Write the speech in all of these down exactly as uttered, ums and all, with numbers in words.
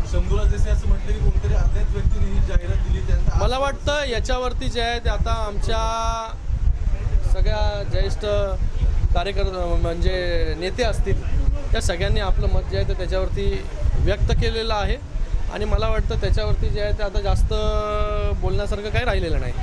शंभूला जसे असं म्हटलं की कोणतरी अज्ञात व्यक्तीने ही जाहिरात दिली त्यांचा मला वाटतं याच्यावरती जे आहे ते आता आमच्या सगळ्या ज्येष्ठ कार्यकर्ते म्हणजे नेते असतील त्या सगळ्यांनी आपलं मत जे आहे ते त्याच्यावरती व्यक्त केलेलं आहे आणि मला वाटतं त्याच्यावरती जे आहे ते आता जास्त बोलण्यासारखं काही राहिलेलं नाही.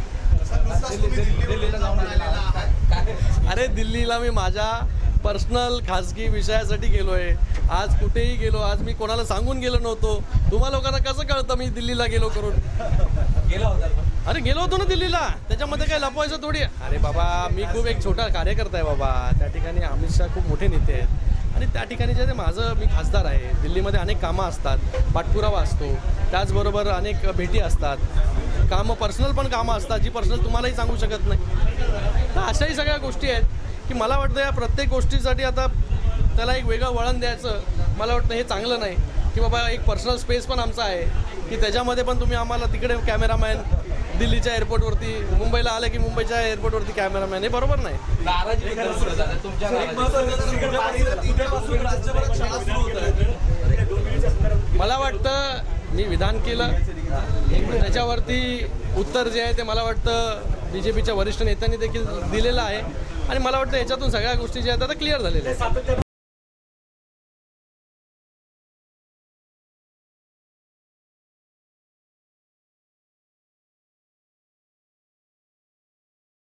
अरे दिल्लीला मी माझ्या पर्सनल खाजगी विषयासाठी गेलो आहे. आज कुठेही गेलो, आज मी कोणाला सांगून गेलो नव्हतो. तुम्हा लोकांना कसं कळतं मी दिल्लीला गेलो करून? गेला होता. अरे गेलो होतो ना दिल्लीला, त्याच्यामध्ये काय लपवायचं थोडी. अरे बाबा मी खूप एक छोटा कार्यकर्ता आहे बाबा. त्या ठिकाणी अमित शहा खूप मोठे नेते आहेत आणि त्या ठिकाणी जे माझं मी खासदार आहे. दिल्लीमध्ये अनेक कामं असतात, पाठपुरावा असतो, त्याचबरोबर अनेक भेटी असतात, कामं पर्सनल पण कामं असतात जी पर्सनल तुम्हालाही सांगू शकत नाही. तर अशाही सगळ्या गोष्टी आहेत की मला वाटतं या प्रत्येक गोष्टीसाठी आता त्याला एक वेगळं वळण द्यायचं मला वाटतं हे चांगलं नाही. की बाबा एक पर्सनल स्पेस पण आमचा आहे की त्याच्यामध्ये पण तुम्ही आम्हाला तिकडे कॅमेरामॅन दिल्लीच्या एअरपोर्टवरती, मुंबईला आले की मुंबईच्या एअरपोर्टवरती कॅमेरामॅन, हे बरोबर नाही. मला वाटतं मी विधान केलं त्याच्यावरती उत्तर जे आहे ते मला वाटतं बी जे पीच्या वरिष्ठ नेत्यांनी देखील दिलेलं आहे आणि मला वाटतं याच्यातून सगळ्या गोष्टी ज्या आहेत त्या क्लिअर झालेल्या आहेत.